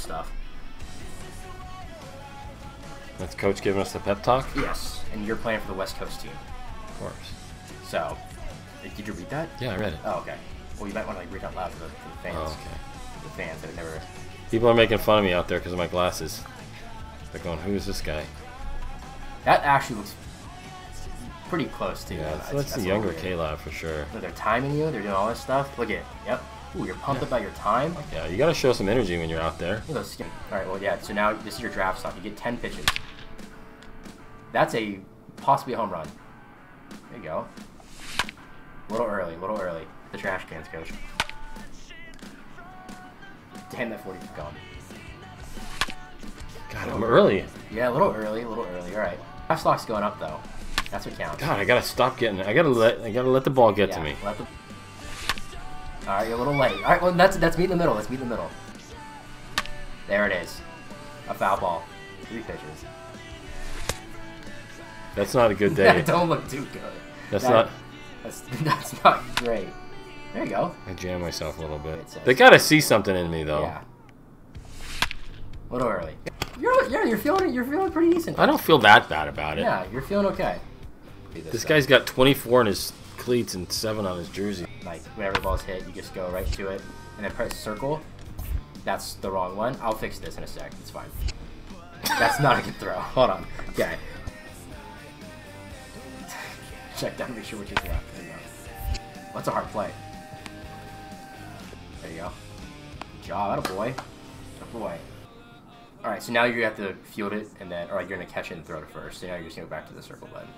stuff. That's coach giving us the pep talk? Yes, and you're playing for the West Coast team. Of course. So, did you read that? Yeah, I read it. Oh, okay. Well, you might want to like read out loud for the fans. Oh, okay. The fans that have never. People are making fun of me out there because of my glasses. They're going, who is this guy? That actually looks pretty close to you. Yeah, that's the younger K-Lab for sure. So they're timing you. They're doing all this stuff. Look at, yep. Ooh, you're pumped about your time. Yeah, you gotta show some energy when you're out there. Look at those skin. All right, well, yeah. So now this is your draft stock. You get 10 pitches. That's a possibly a home run. There you go. A little early. The trash cans, coach. Damn, that 40's gone. God, I'm early. Yeah, a little early. All right. Draft stock's going up though. That's what counts. God, I gotta stop getting. I gotta let the ball get to me. All right, you're a little late. All right, well that's meet in the middle. Let's meet in the middle. There it is. A foul ball. 3 pitches. That's not a good day. That don't look too good. That's not great. There you go. I jammed myself a little bit. They gotta see something in me though. Yeah. A little early. You're feeling pretty decent. I don't feel that bad about it. Yeah, you're feeling okay. This guy's got 24 in his cleats and 7 on his jersey. Like whenever the ball's hit, you just go right to it and then press circle. That's the wrong one. I'll fix this in a sec. It's fine. That's not a good throw. Hold on. Okay. Check down, make sure which is left. There you go. What's a hard play? There you go. Good job. Attaboy. Attaboy. Alright, so now you have to field it, and then, or you're going to catch it and throw it first. So now you're just going to go back to the circle button.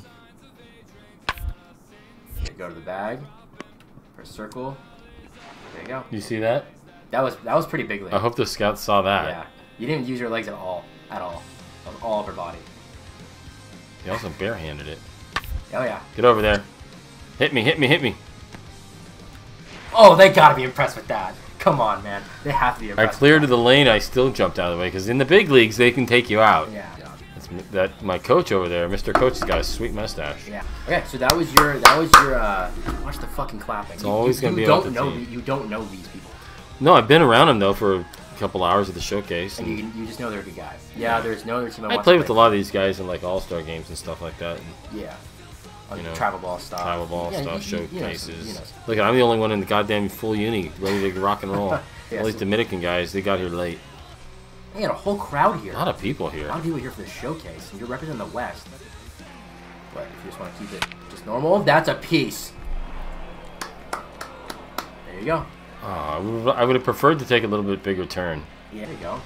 Okay, go to the bag. Press circle. There you go. You see that? That was pretty big league. I hope the scouts saw that. Yeah. You didn't use your legs at all. At all. That was all upper body. He also barehanded it. Oh, yeah. Get over there. Hit me. Oh, they gotta be impressed with that. Come on, man. They have to be impressed. I cleared to the lane. I still jumped out of the way because in the big leagues they can take you out. Yeah. That my coach over there, Mr. Coach, has got a sweet mustache. Yeah. Okay, so that was your watch the fucking clapping. It's always gonna be you don't know these people. No, I've been around him though for a couple hours at the showcase. And you just know they're good guys. Yeah, there's no other team I played with a lot of these guys in like all-star games and stuff like that. Yeah. You know, travel ball stuff. Showcases. Look, I'm the only one in the goddamn full uni ready to rock and roll. Yeah, all these Dominican guys, they got here late. They had a whole crowd here. A lot of people here. A lot of people here for the showcase, and you're representing the West. But if you just want to keep it just normal, that's a piece. There you go. I would have preferred to take a little bit bigger turn. Yeah, there you go.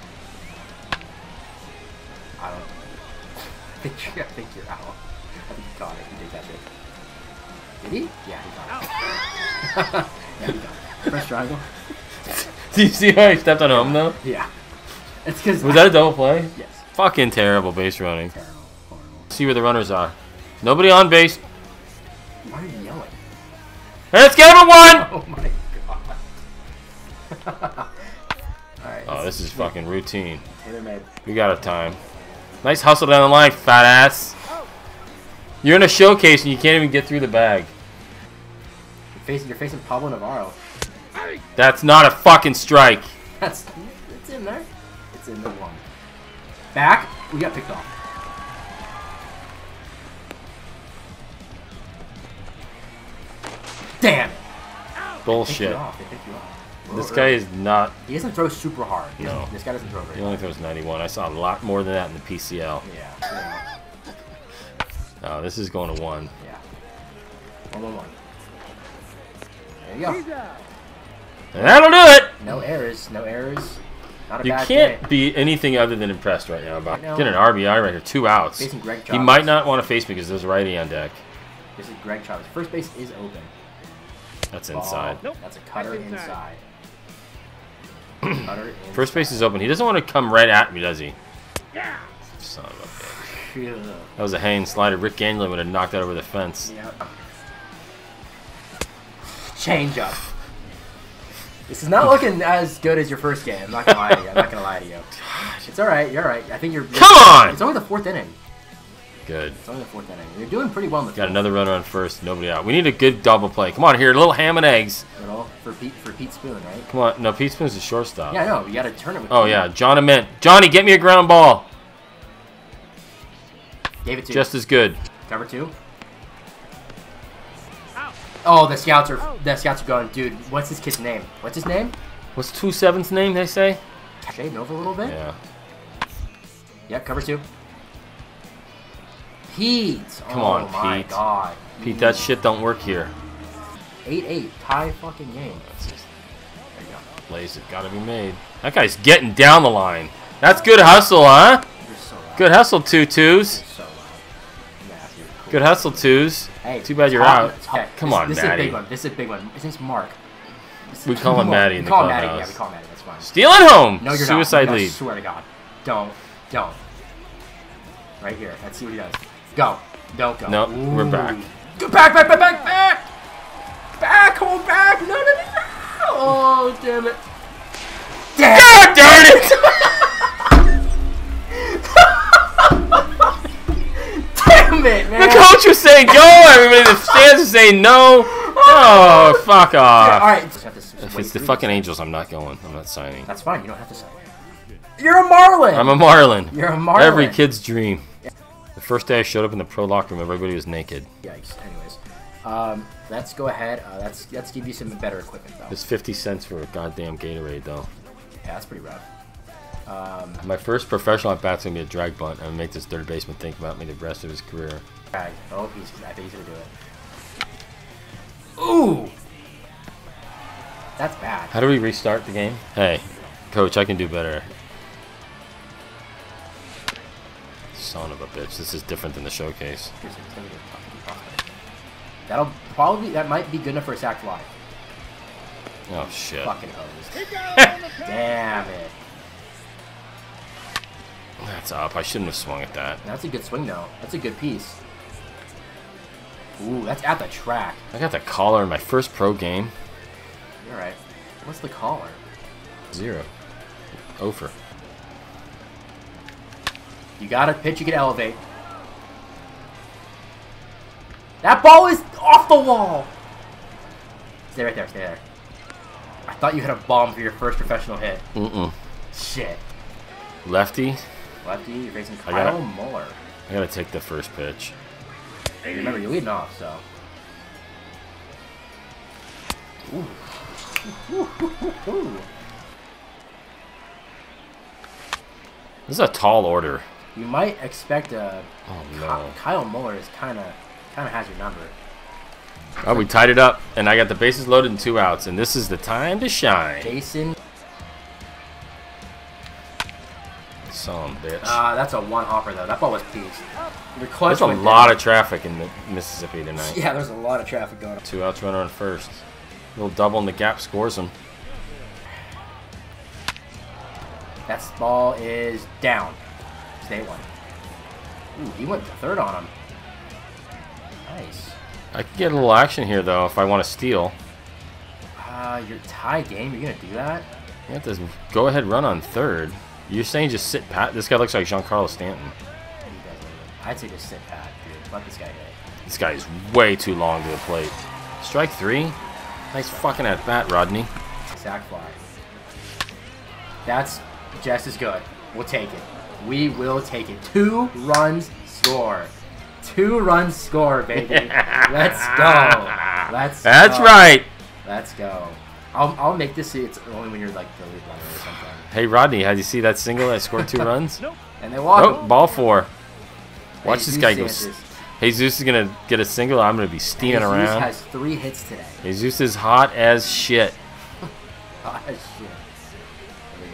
I don't know. I think you're out. I think he caught it. He did catch it. Did he? Yeah, he got it. Yeah, he got it. Press triangle. Do you see how he stepped on home though? Yeah. It's because was that a double play? Yes. Fucking terrible base running. Terrible. Horrible. See where the runners are. Nobody on base. Why are you yelling? Hey, let's get him a 1! Oh my god. Alright. Oh, this is fucking routine. Tailor-made. We got a time. Nice hustle down the line, fat ass. You're in a showcase and you can't even get through the bag. You're facing Pablo Navarro. That's not a fucking strike. It's in there. It's in the 1. Back. We got picked off. Damn it. Bullshit. They picked you off. This guy is not. He doesn't throw super hard. No. This guy doesn't throw very He only throws 91. I saw a lot more than that in the PCL. Yeah. Oh, this is going to 1. Yeah. 1-1-1. There you go. And that'll do it. No errors. No errors. Not a You bad can't day. be anything other than impressed right now about No. getting an RBI right here. 2 outs. Facing Greg He Chavez. might not want to face me because there's a righty on deck. This is Greg Chavez. First base is open. That's Ball. inside. Nope. That's a cutter inside. Cutter inside. First base is open. He doesn't want to come right at me, does he? Yeah. Son of a bitch. Yeah. That was a hanging slider. Rick Gangler would have knocked that over the fence. Yep. Change up. This is not looking as good as your first game. I'm not gonna lie to you. It's all right. You're all right. I think you're. Come on! It's only the 4th inning. Good. It's only the 4th inning. You're doing pretty well in the Got field. another runner on first. Nobody out. We need a good double play. Come on here, little ham and eggs. Little for Pete Spoon, right? Come on. No, Pete Spoon's the shortstop. Yeah, I know. You got to turn it with Oh Pete. yeah, John Ament. Johnny, get me a ground ball. Gave it to Just as good. Cover 2. Oh, the scouts are going, dude. What's this kid's name? What's his name? What's 2-7's name? They say. Shading over a little bit. Yeah. Yep, cover 2. Pete. Come on, oh my Pete. God. Pete, that shit don't work here. 8-8 tie fucking game. That's just There you go. plays it. Gotta be made. That guy's getting down the line. That's good hustle, huh? You're so loud. Good hustle, 2-2s. You're so loud. Matthew. Cool. Good hustle, 2s. Hey, Too bad you're top- out. top- Come this, on, this Matty. is a big one. This is a big one. His name's Mark. We call him Matty in the We call him Matty. Yeah, clubhouse. we call him Matty. That's fine. Stealing home. No, you're Suicide not. I lead. swear to God. Don't. Right here. Let's see what he does. Go. Don't go. No, we're back. Go back. Back. Come on, back. No. Oh, damn it. God darn it! Damn it, man. The coach was saying go. Everybody in the stands is saying no. Oh, fuck off. All right. If it's the fucking Angels, I'm not going. I'm not signing. That's fine. You don't have to sign. You're a Marlin. I'm a Marlin. You're a Marlin. Every kid's dream. The first day I showed up in the pro locker room, everybody was naked. Yikes. Anyways, let's go ahead. Let's give you some better equipment though. It's 50 cents for a goddamn Gatorade, though. Yeah, that's pretty rough. My first professional at bat's gonna be a drag bunt. I'm gonna make this third baseman think about me the rest of his career. Drag. Oh, I think he's gonna do it. Ooh. That's bad. How do we restart the game? Hey, coach, I can do better. Son of a bitch. This is different than the showcase. That might be good enough for a sack fly. Oh, shit. Fucking hose. Damn it. That's up. I shouldn't have swung at that. That's a good swing though. That's a good piece. Ooh, that's at the track. I got the collar in my first pro game. You're right. What's the collar? 0. Over. You got a pitch, you can elevate. That ball is off the wall! Stay right there, stay there. I thought you had a bomb for your first professional hit. Mm-mm. Shit. Lefty. Lefty, you're facing I gotta- Kyle Muller. I gotta take the first pitch. Hey, remember, you're leading off, so. Ooh. Ooh. This is a tall order. You might expect a. Oh, no. Kyle Muller is kind of has your number. Oh, we tied it up, and I got the bases loaded and 2 outs, and this is the time to shine. Jason. Some bitch. That's a one hopper though. That ball was pieced. Your clutch There's a went lot down. of traffic in Mississippi tonight. Yeah, there's a lot of traffic going on. 2 outs, runner on first. Little double in the gap scores him. That ball is down. Stay one. Ooh, he went to third on him. Nice. I could get a little action here, though, if I want to steal. Your tie game, you're going to do that? You have to go ahead run on third. You're saying just sit pat? This guy looks like Giancarlo Stanton. He doesn't. I'd say just sit pat, dude. Let this guy hit. This guy is way too long to the plate. Strike 3? Nice fucking at bat, Rodney. Sack fly. That's just as good. We'll take it. We will take it. 2 runs score. 2 runs score, baby. Let's go. Let's That's go. right. Let's go. I'll make this. It's only when you're like the lead runner or something. Hey, Rodney, had you see that single that scored 2 runs? And they walk. Oh, ball 4. Watch this Jesus guy go. Sanchez. Jesus is going to get a single. I'm going to be steaming Jesus around. has 3 hits today. Jesus is hot as shit. Ah, shit. There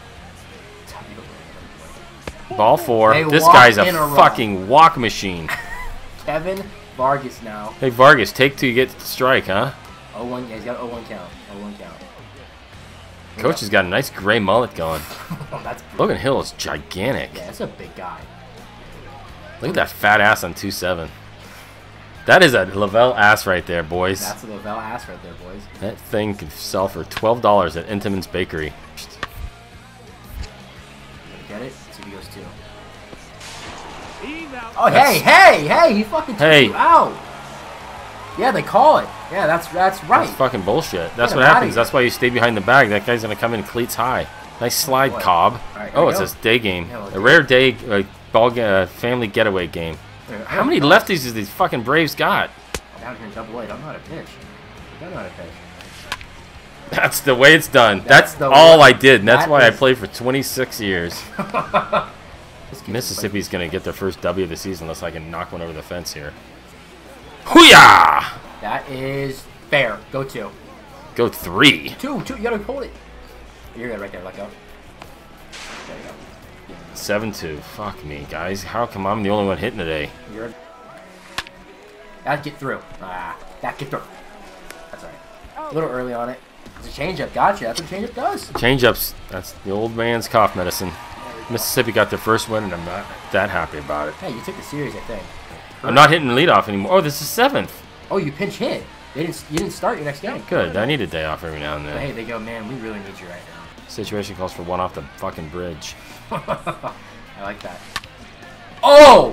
we go. Ball 4. They This walk guy's a in a row. fucking walk machine. Kevin Vargas now. Hey, Vargas, take 2, you get the strike, huh? 0-1. Yeah, he's got 0-1 count. 0-1 count. Coach has got a nice gray mullet going. Oh, that's brutal. Logan Hill is gigantic. Yeah, that's a big guy. Look at that fat ass on 2-7. That is a Lavelle ass right there, boys. That's a Lavelle ass right there, boys. That thing could sell for $12 at Intamin's Bakery. Get it? Let's see if he goes 2. Oh, hey! He fucking took you out. Yeah, they call it. Yeah, that's right. That's fucking bullshit. That's Get what him outta happens. here. That's why you stay behind the bag. That guy's gonna come in cleats high. Nice slide, boy. Cobb. Alright, here Oh, we it's go. a day game. Yeah, we'll A do rare day family getaway game. How many lefties does these fucking Braves got? Down here in double A, I don't know how to pitch. I don't know how to pitch. That's the way it's done. That's That's the all way- I did. And that's that why I is- played for 26 years. This kid's Mississippi's going to get their first W of the season unless I can knock one over the fence here. Hoo-yah! That is fair. Go 2. Go 3. 2. You gotta hold it. You're good right there. Let go. There you go. 7-2. Fuck me, guys. How come I'm the only one hitting today? You're. That'd get through. That get through. That's alright. A little early on it. It's a changeup. Gotcha. That's what a changeup does. Change-ups. That's the old man's cough medicine. Mississippi got their first win, and I'm not that happy about it. Hey, you took the series, I think. I'm not hitting leadoff anymore. Oh, this is 7th. Oh, you pinch hit. You didn't start your next game. Good. I need a day off every now and But then. hey, they go, man, we really need you right now. Situation calls for one off the fucking bridge. I like that. Oh!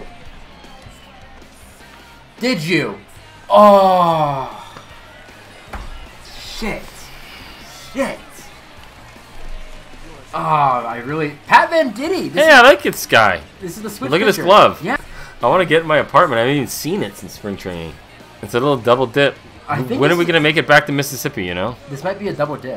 Did you? Oh! Shit. Oh, I really... Pat Venditti! Hey, I like this guy. This is the switch Look at his pitcher. glove. Yeah. I want to get in my apartment. I haven't even seen it since spring training. It's a little double dip. I think When are this we is- going to make it back to Mississippi, you know? This might be a double dip.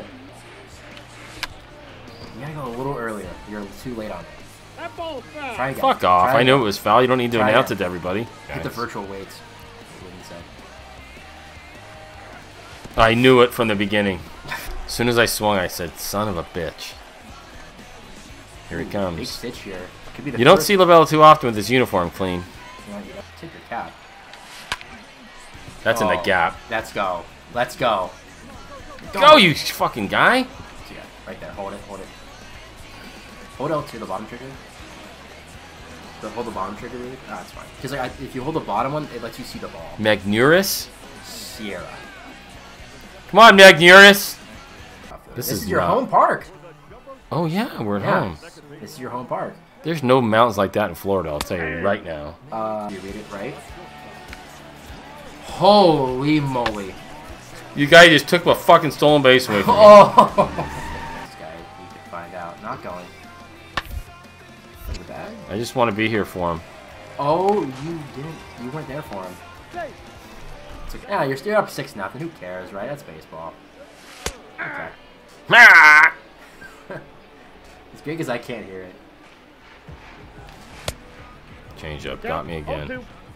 You gotta go a little earlier. You're too late on it. Try again. Fuck off. Try I knew again. it was foul. You don't need to Try announce again. it to everybody. Hit the virtual weights. Is what he said. I knew it from the beginning. As soon as I swung, I said, son of a bitch. Here he Big comes. stitch here. Could be the You don't first- see Lavelle too often with his uniform clean. You know, you gotta take your cap. That's in the Oh, gap. Let's go. Let's go. Go, you fucking guy. So yeah, right there. Hold it. Hold it. Hold L2, the bottom trigger. Hold the bottom trigger, really? Ah, it's fine. Because like, if you hold the bottom one, it lets you see the ball. Magnuris. Sierra. Come on, Magnuris. This is is your not- home park. Oh, yeah, we're at Yeah. home. This is your home park. There's no mountains like that in Florida, I'll tell you right now. You read it right? Holy moly. You guy just took my fucking stolen base away from me. Oh! This guy, you could find out. Not going. In the bag? I just want to be here for him. Oh, you didn't. You weren't there for him. It's like, yeah, you're still up 6-0. Who cares, right? That's baseball. Okay. Ah! As big as I can't hear it. Change up, got me again.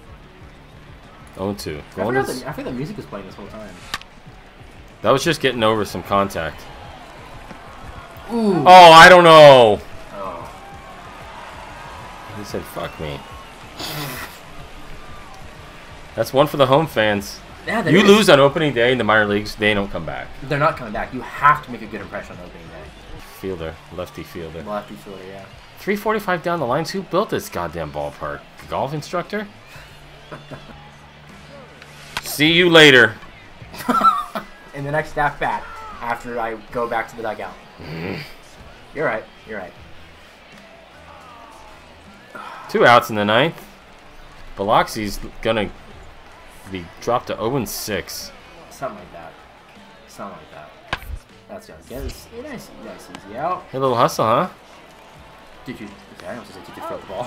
0-2. I Going forgot, to- I forgot the music was playing this whole time. That was just getting over some contact. Ooh. Oh, I don't know. Oh. He said, fuck me. That's one for the home fans. Yeah, there You is. lose on opening day in the minor leagues, they don't come back. They're not coming back. You have to make a good impression on opening day. Fielder, lefty fielder. Lefty fielder, yeah. 345 down the lines. Who built this goddamn ballpark? The golf instructor? See you later. In the next at bat, after I go back to the dugout. You're right. You're right. 2 outs in the 9th. Biloxi's gonna be dropped to 0-6. Something like that. Something like that. That's gonna get us. Nice easy out. Hey, little hustle, huh? Did you? Okay, I almost said did you throw the ball?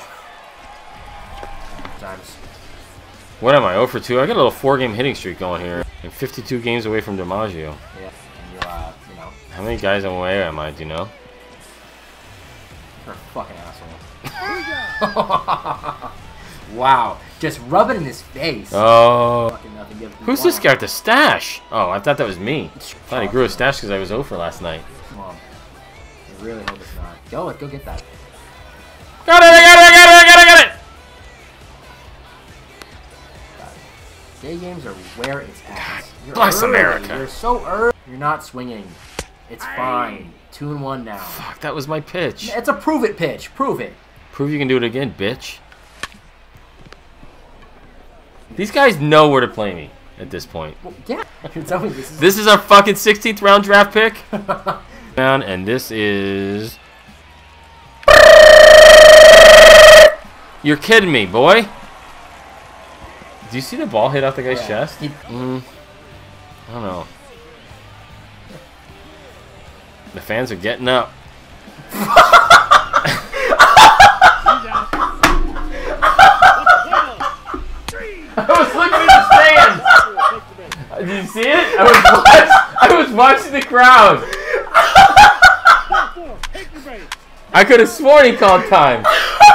Times. What am I, 0 for 2? I got a little 4-game hitting streak going here. I'm 52 games away from DiMaggio. Yeah. And you know, How many guys away am I, do you know? you're a fucking asshole. Wow. Just rub it in his face. Oh. Fucking nothing. Give it Who's one. this guy with the stash? Oh, I thought that was me. I It's thought he grew a stash because I was 0 for last night. Come on. I really hope it's not. Go get that. Got it, I got it! Day games are where it's at. You're bless early. America. You're so early. You're not swinging. It's fine. 2-1 now. Fuck, that was my pitch. It's a prove it pitch. Prove it. Prove you can do it again, bitch. These guys know where to play me at this point. Well, yeah. Tell me this is. This is our fucking 16th round draft pick. And this is... You're kidding me, boy. Do you see the ball hit off the guy's chest? I don't know. The fans are getting up. I was looking at the stands. Did you see it? I was watching the crowd. I could have sworn he called time.